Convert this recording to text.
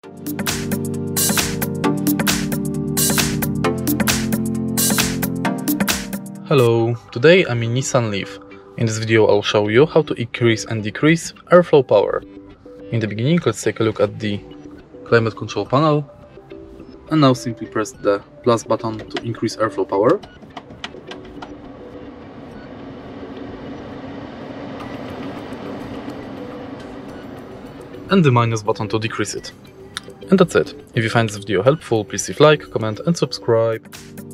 Hello, today I'm in Nissan Leaf. In this video I'll show you how to increase and decrease airflow power. In the beginning, let's take a look at the climate control panel. And now simply press the plus button to increase airflow power. And the minus button to decrease it. And that's it. If you find this video helpful, please leave a like, comment and subscribe.